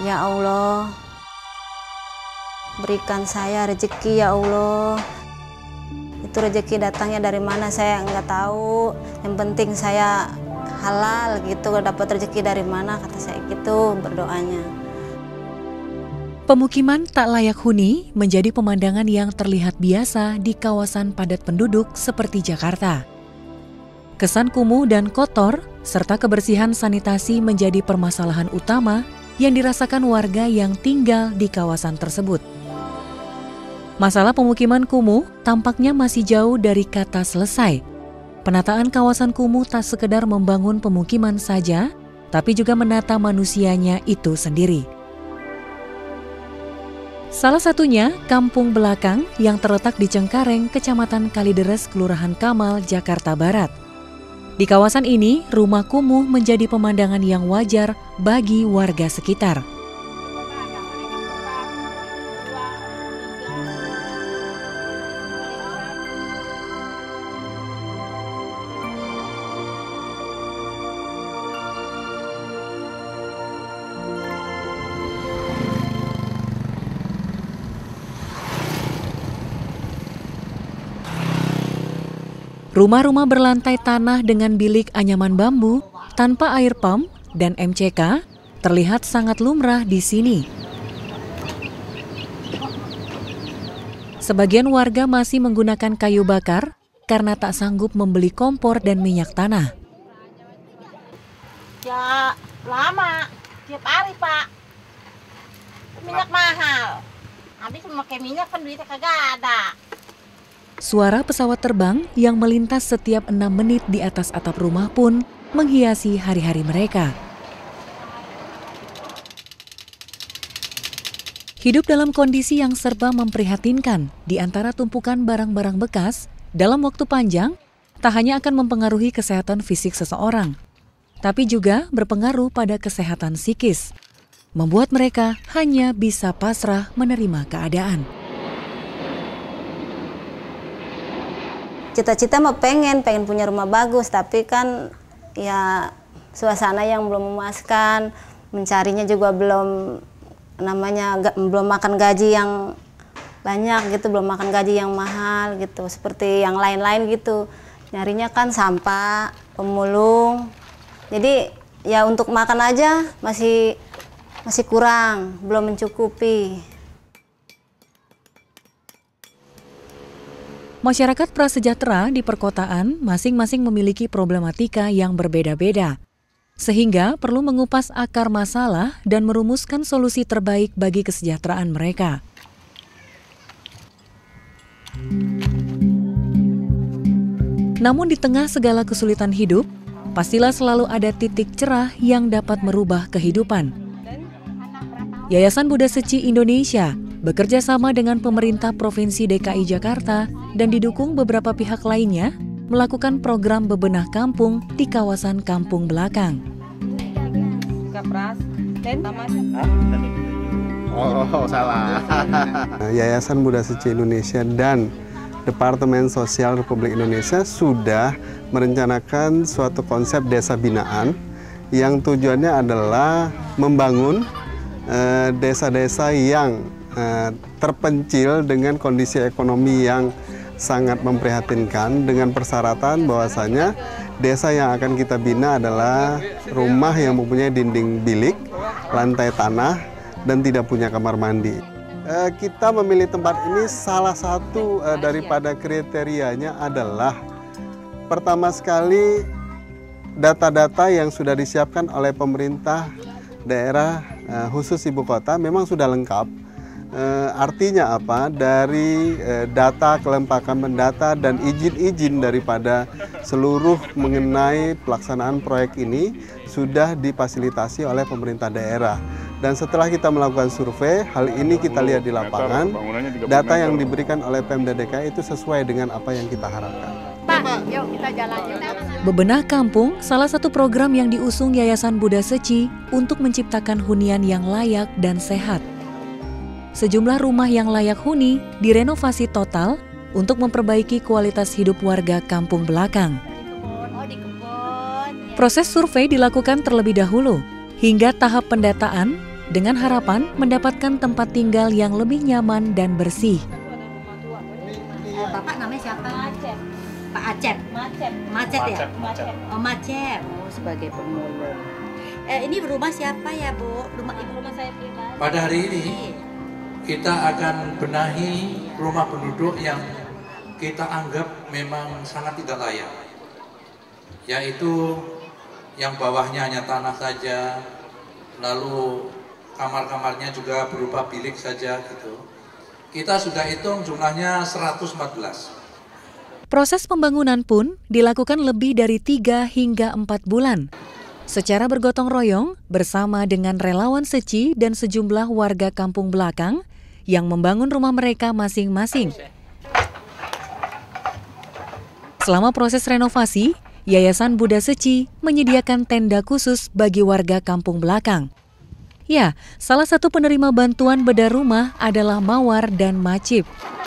Ya Allah, berikan saya rezeki ya Allah. Itu rezeki datangnya dari mana saya nggak tahu. Yang penting saya halal gitu, dapat rezeki dari mana, kata saya gitu berdoanya. Pemukiman tak layak huni menjadi pemandangan yang terlihat biasa di kawasan padat penduduk seperti Jakarta. Kesan kumuh dan kotor, serta kebersihan sanitasi menjadi permasalahan utama yang dirasakan warga yang tinggal di kawasan tersebut. Masalah pemukiman kumuh tampaknya masih jauh dari kata selesai. Penataan kawasan kumuh tak sekedar membangun pemukiman saja, tapi juga menata manusianya itu sendiri. Salah satunya Kampung Belakang yang terletak di Cengkareng, Kecamatan Kalideres, Kelurahan Kamal, Jakarta Barat. Di kawasan ini, rumah kumuh menjadi pemandangan yang wajar bagi warga sekitar. Rumah-rumah berlantai tanah dengan bilik anyaman bambu, tanpa air pump dan MCK, terlihat sangat lumrah di sini. Sebagian warga masih menggunakan kayu bakar karena tak sanggup membeli kompor dan minyak tanah. Ya lama, tiap hari Pak. Minyak mahal. Habis memakai minyak kan duitnya kagak ada. Suara pesawat terbang yang melintas setiap 6 menit di atas atap rumah pun menghiasi hari-hari mereka. Hidup dalam kondisi yang serba memprihatinkan di antara tumpukan barang-barang bekas dalam waktu panjang tak hanya akan mempengaruhi kesehatan fisik seseorang, tapi juga berpengaruh pada kesehatan psikis, membuat mereka hanya bisa pasrah menerima keadaan. Cita-cita mah pengen punya rumah bagus, tapi kan ya suasana yang belum memuaskan, mencarinya juga belum belum makan gaji yang banyak gitu, belum makan gaji yang mahal gitu, seperti yang lain-lain gitu. Nyarinya kan sampah, pemulung. Jadi ya untuk makan aja masih kurang, belum mencukupi. Masyarakat prasejahtera di perkotaan masing-masing memiliki problematika yang berbeda-beda, sehingga perlu mengupas akar masalah dan merumuskan solusi terbaik bagi kesejahteraan mereka. Namun di tengah segala kesulitan hidup, pastilah selalu ada titik cerah yang dapat merubah kehidupan. Yayasan Buddha Seci Indonesia bekerja sama dengan pemerintah Provinsi DKI Jakarta dan didukung beberapa pihak lainnya melakukan program bebenah kampung di kawasan Kampung Belakang. Oh, salah. Yayasan Buddha Seci Indonesia dan Departemen Sosial Republik Indonesia sudah merencanakan suatu konsep desa binaan yang tujuannya adalah membangun desa-desa yang terpencil dengan kondisi ekonomi yang sangat memprihatinkan, dengan persyaratan bahwasanya desa yang akan kita bina adalah rumah yang mempunyai dinding bilik, lantai tanah, dan tidak punya kamar mandi. Kita memilih tempat ini salah satu daripada kriterianya adalah pertama sekali data-data yang sudah disiapkan oleh pemerintah daerah khusus ibu kota memang sudah lengkap. Artinya apa? Dari data, kelengkapan mendata dan izin-izin daripada seluruh mengenai pelaksanaan proyek ini sudah difasilitasi oleh pemerintah daerah. Dan setelah kita melakukan survei, hal ini kita lihat di lapangan, data yang diberikan oleh Pemda DKI itu sesuai dengan apa yang kita harapkan. Pak, yuk kita jalan yuk. Bebenah Kampung salah satu program yang diusung Yayasan Buddha Seci untuk menciptakan hunian yang layak dan sehat. Sejumlah rumah yang layak huni direnovasi total untuk memperbaiki kualitas hidup warga Kampung Belakang. Proses survei dilakukan terlebih dahulu hingga tahap pendataan dengan harapan mendapatkan tempat tinggal yang lebih nyaman dan bersih. Bapak namanya siapa? Pak Acep. Macet ya? Oh, Macet. Oh, sebagai pemulung. Ini rumah siapa ya, Bu? Rumah saya pribadi. Pada hari ini kita akan benahi rumah penduduk yang kita anggap memang sangat tidak layak, yaitu yang bawahnya hanya tanah saja, lalu kamar-kamarnya juga berupa bilik saja gitu. Kita sudah hitung jumlahnya 114. Proses pembangunan pun dilakukan lebih dari 3 hingga 4 bulan. Secara bergotong royong bersama dengan relawan Seci dan sejumlah warga kampung belakang yang membangun rumah mereka masing-masing. Selama proses renovasi, Yayasan Buddha Seci menyediakan tenda khusus bagi warga kampung belakang. Ya, salah satu penerima bantuan bedah rumah adalah Mawar dan Macip.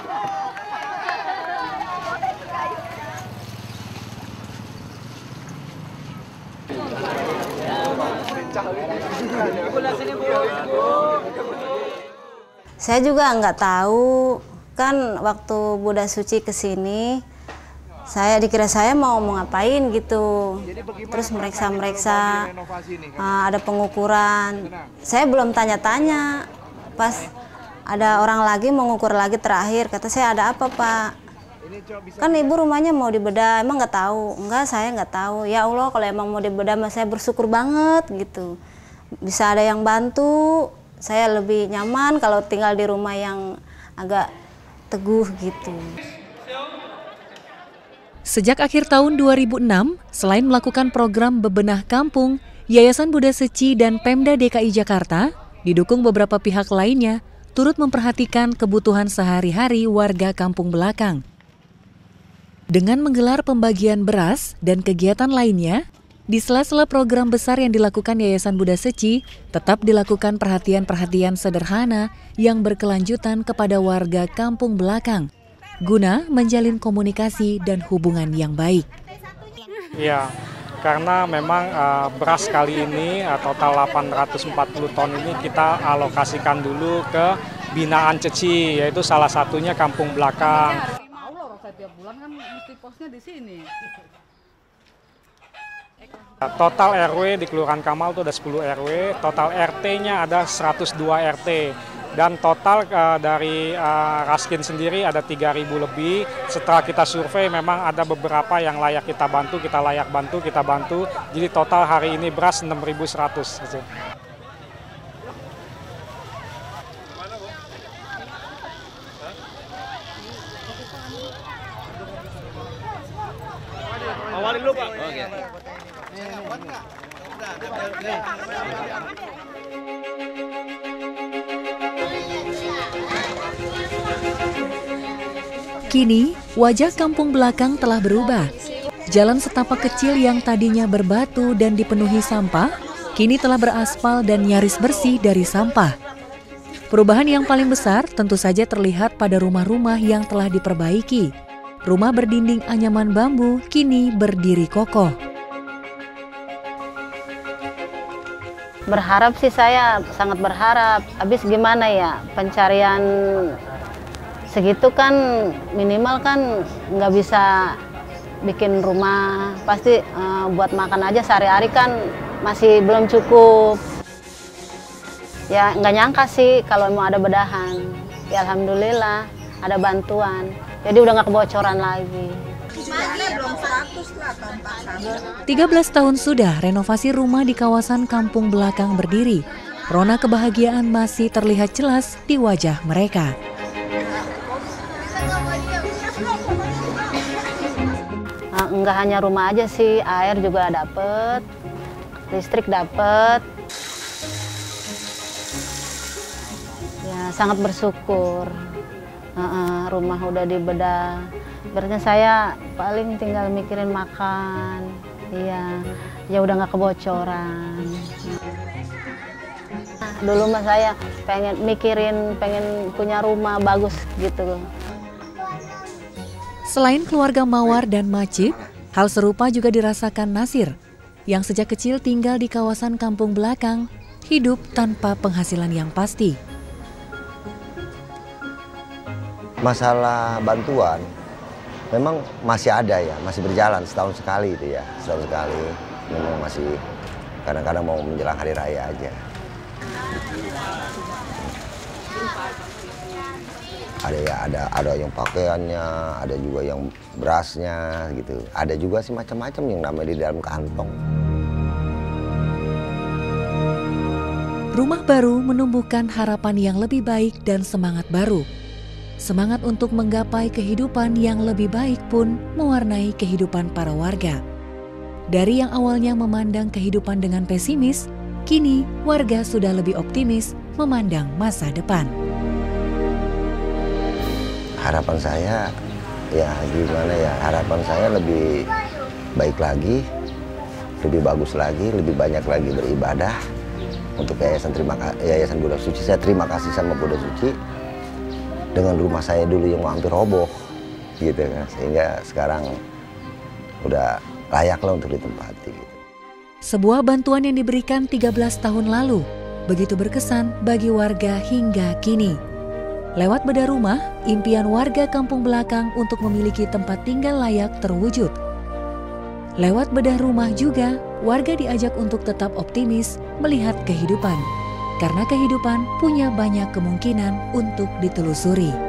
Saya juga nggak tahu, kan waktu Buddha Suci kesini, dikira saya mau ngapain gitu, terus meriksa-meriksa, ada pengukuran. Saya belum tanya-tanya, pas ada orang lagi mau ngukur lagi terakhir, kata saya, ada apa Pak? Kan ibu rumahnya mau dibedah, emang nggak tahu? Enggak, saya nggak tahu. Ya Allah, kalau emang mau dibedah, saya bersyukur banget gitu. Bisa ada yang bantu, saya lebih nyaman kalau tinggal di rumah yang agak teguh gitu. Sejak akhir tahun 2006, selain melakukan program bebenah kampung, Yayasan Buddha Seci dan Pemda DKI Jakarta, didukung beberapa pihak lainnya, turut memperhatikan kebutuhan sehari-hari warga kampung belakang. Dengan menggelar pembagian beras dan kegiatan lainnya, di sela-sela program besar yang dilakukan Yayasan Buddha Seci, tetap dilakukan perhatian-perhatian sederhana yang berkelanjutan kepada warga kampung belakang, guna menjalin komunikasi dan hubungan yang baik. Iya, karena memang beras kali ini total 840 ton ini kita alokasikan dulu ke binaan Ceci, yaitu salah satunya kampung belakang. Tiap bulan kan mesti posnya di sini. Total RW di Kelurahan Kamal itu ada 10 RW, total RT-nya ada 102 RT. Dan total dari Raskin sendiri ada 3.000 lebih. Setelah kita survei memang ada beberapa yang layak kita bantu, kita bantu. Jadi total hari ini beras 6.100. Awalin dulu Pak. Oke. Kini, wajah kampung belakang telah berubah. Jalan setapak kecil yang tadinya berbatu dan dipenuhi sampah, kini telah beraspal dan nyaris bersih dari sampah. Perubahan yang paling besar tentu saja terlihat pada rumah-rumah yang telah diperbaiki. Rumah berdinding anyaman bambu kini berdiri kokoh. Berharap sih, saya sangat berharap. Habis gimana ya, pencarian segitu kan minimal kan nggak bisa bikin rumah. Pasti buat makan aja sehari-hari kan masih belum cukup. Ya nggak nyangka sih kalau mau ada bedahan. Ya alhamdulillah ada bantuan. Jadi udah nggak kebocoran lagi. 13 tahun sudah renovasi rumah di kawasan kampung belakang berdiri. Rona kebahagiaan masih terlihat jelas di wajah mereka. Enggak hanya rumah aja sih, air juga dapet, listrik dapet. Ya sangat bersyukur. Rumah udah dibedah. Berarti saya paling tinggal mikirin makan. Iya, ya udah nggak kebocoran. Dulu mah saya pengen punya rumah bagus gitu. Selain keluarga Mawar dan Macip, hal serupa juga dirasakan Nasir, yang sejak kecil tinggal di kawasan kampung belakang hidup tanpa penghasilan yang pasti. Masalah bantuan memang masih ada ya, masih berjalan setahun sekali itu ya, setahun sekali. Memang masih kadang-kadang mau menjelang hari raya aja. Ada ya, ada yang pakaiannya, ada juga yang berasnya gitu. Ada juga sih macam-macam yang namanya di dalam kantong. Rumah baru menumbuhkan harapan yang lebih baik dan semangat baru. Semangat untuk menggapai kehidupan yang lebih baik pun mewarnai kehidupan para warga. Dari yang awalnya memandang kehidupan dengan pesimis, kini warga sudah lebih optimis memandang masa depan. Harapan saya, ya gimana ya, harapan saya lebih baik lagi, lebih bagus lagi, lebih banyak lagi beribadah untuk Yayasan Buddha Suci. Saya terima kasih sama Buddha Suci dengan rumah saya dulu yang hampir roboh gitu kan, sehingga sekarang udah layak lah untuk ditempati gitu. Sebuah bantuan yang diberikan 13 tahun lalu begitu berkesan bagi warga hingga kini. Lewat bedah rumah, impian warga Kampung Belakang untuk memiliki tempat tinggal layak terwujud. Lewat bedah rumah juga, warga diajak untuk tetap optimis melihat kehidupan. Karena kehidupan punya banyak kemungkinan untuk ditelusuri.